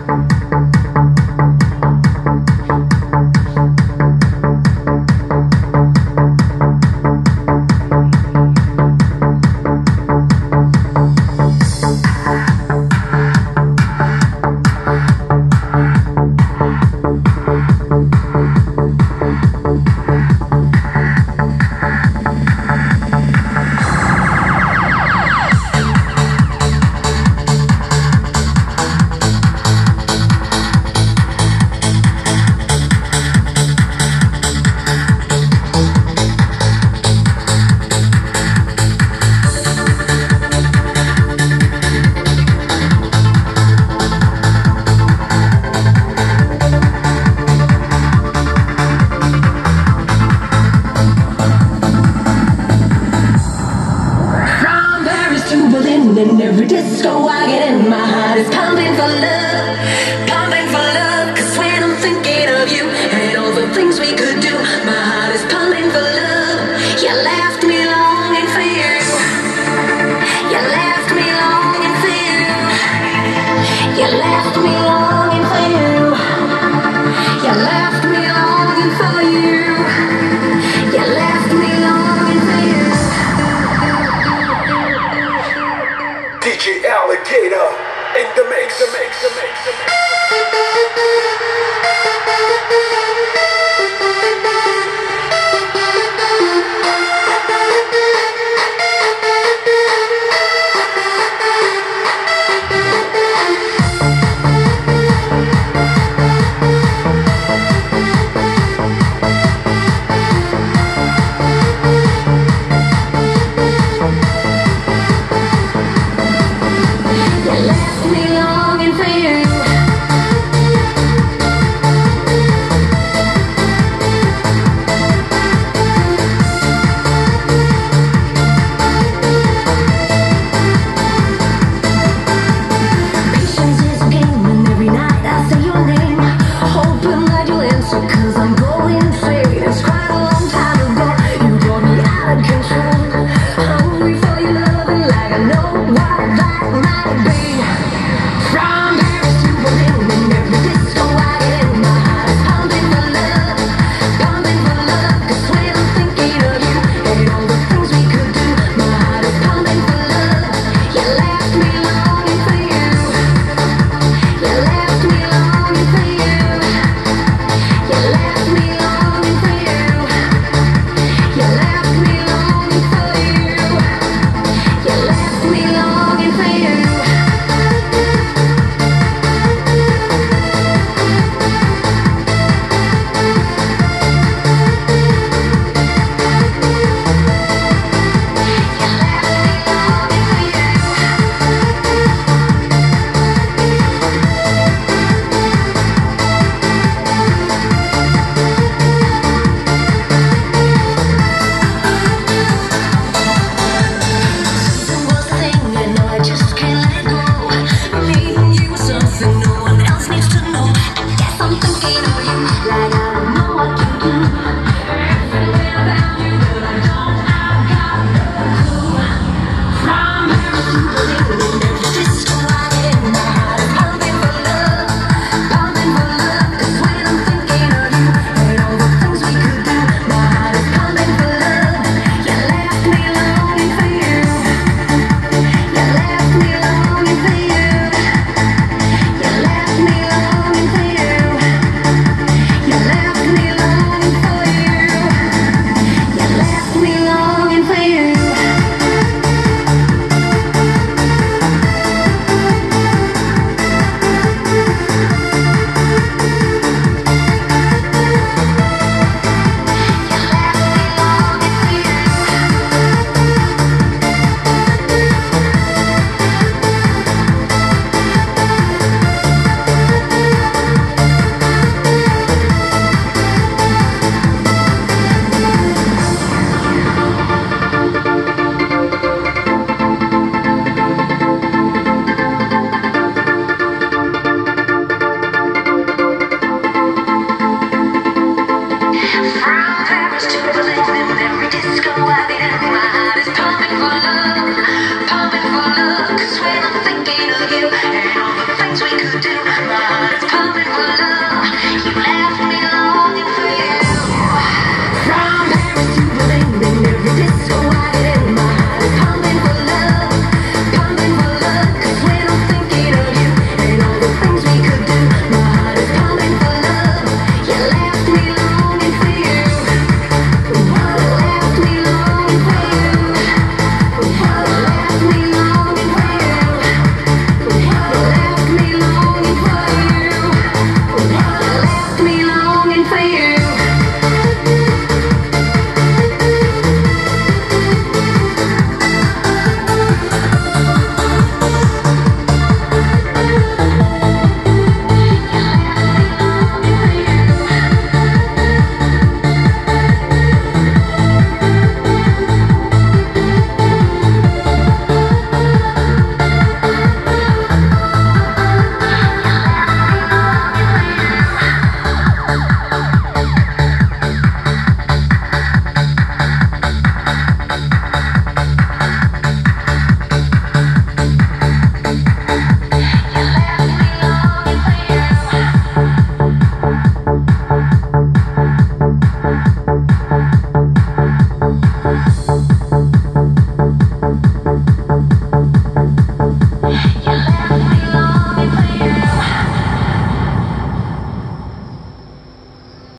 In every disco I get in, my heart is pumping for love, pumping for love. 'Cause when I'm thinking of you and all the things we could do, my heart is pumping for love. You left me longing for you. You left me longing for you. You left me longing for you. You left me longing for you. You left me longing for you. DJ Alligator in the mix.